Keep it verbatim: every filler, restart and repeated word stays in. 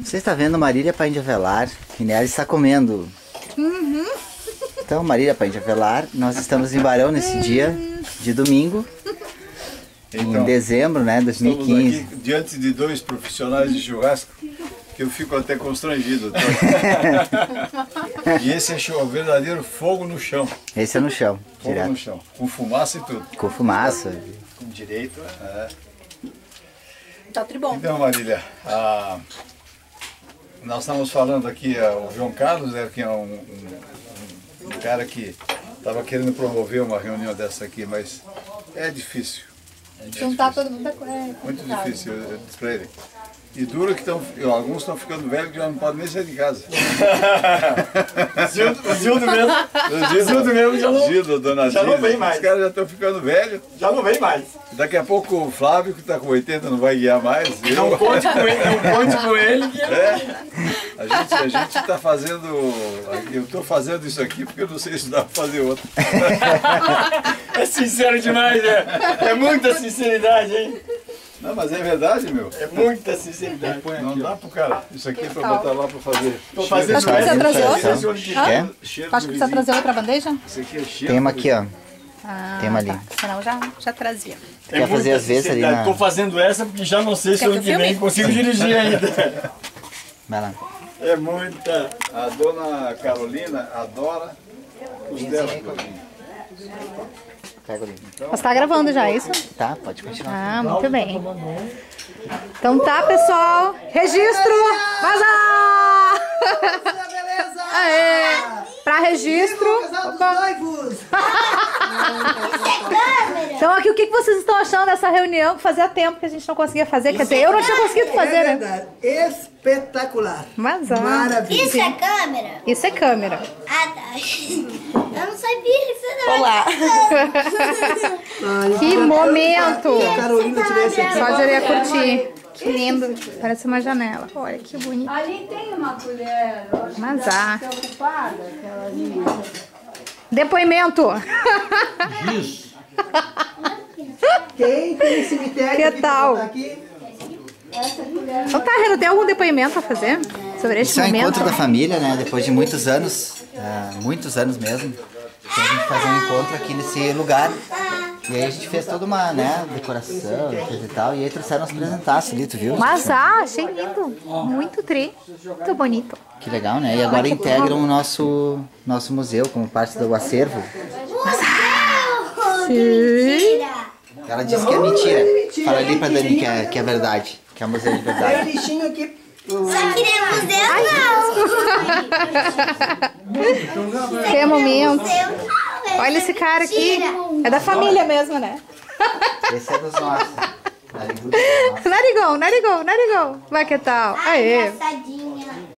Você está vendo Marília Paim de Avelar e Nelly está comendo. Uhum. Então, Marília Paim de Avelar, nós estamos em Barão nesse dia de domingo, então, em dezembro, né, dois mil e quinze. Estamos aqui diante de dois profissionais de churrasco que eu fico até constrangido. Tá? E esse é o verdadeiro fogo no chão. Esse é no chão, fogo direto. no chão, com fumaça e tudo. Com fumaça. Com direito. É. Tá tribom. Então, Marília, a... nós estamos falando aqui, o João Carlos, né, que é um, um, um cara que estava querendo promover uma reunião dessa aqui, mas é difícil. É difícil. Juntar todo mundo é muito difícil, eu disse para ele. E duro que estão, alguns estão ficando velhos que já não podem nem sair de casa. O Zildo mesmo. O Zildo mesmo já não, Zildo, dona já não vem mais. Os caras já estão ficando velhos. Já não vem mais. Daqui a pouco o Flávio, que está com oitenta, não vai guiar mais. Não eu... conte com ele, não conte com ele. Que... É. A gente a gente está fazendo, eu estou fazendo isso aqui porque eu não sei se dá para fazer outro. É sincero demais, né? É muita sinceridade, hein? Não, mas é verdade, meu. É muita sinceridade. Não dá pro cara. Isso aqui é para botar lá para fazer. Tô fazendo Acho que você atrasou. É? Acho que você trazer outra bandeja? Isso aqui é cheiro. Tem uma aqui, ó. Ah, Tem uma ali. Tá. Senão já, já trazia. É Quer fazer às vezes ali na... Tô fazendo essa porque já não sei se Quer ano que que eu vem filme? consigo dirigir ainda. Vai lá. É muita. A dona Carolina adora os dedos. Pega ali. Você tá gravando já, é isso? Tá, pode continuar. Ah, muito bem. Então tá, pessoal. Registro! Vazar! Beleza! Aê! Pra registro. Opa. Então aqui, o que vocês estão achando dessa reunião que fazia tempo que a gente não conseguia fazer? Quer dizer, eu não tinha conseguido fazer, é né? verdade. Espetacular. Mas ó. Maravilha. Isso é câmera? Isso é câmera. Ah, tá. Eu não sabia isso não. Olá. Ai, Que eu- momento. Se a Carolina tivesse aqui. Só de curtir. Que lindo. Parece uma janela. Olha que bonito. Ali tem uma colher, eu acho Mas que deve há. ser ocupada, aquela ali. Depoimento. Quem tem cemitério Que aqui pra tal? botar aqui? Então tá, Renan, tem algum depoimento a fazer sobre este Esse é o momento? encontro da família, né? Depois de muitos anos, ah, muitos anos mesmo, que a gente faz um encontro aqui nesse lugar. E aí a gente fez toda uma, né, decoração, coisa e tal. E aí trouxeram os apresentaços ali, tu viu? Mas ah, achei lindo. Muito tri. Muito bonito. Que legal, né? E agora integram o nosso, nosso museu como parte do acervo. Sim. Ela disse que é mentira. Fala ali pra Dani que é, que é verdade, que é museu de Tem um verdade. lixinho aqui. Só queremos eu não. Que momento. Eu não. Olha esse cara aqui. É da família mesmo, né? Esse é dos nossos. Narigudo é dos nossos. Narigão, narigão, narigão. Vai que tal? Aê. Engraçadinho.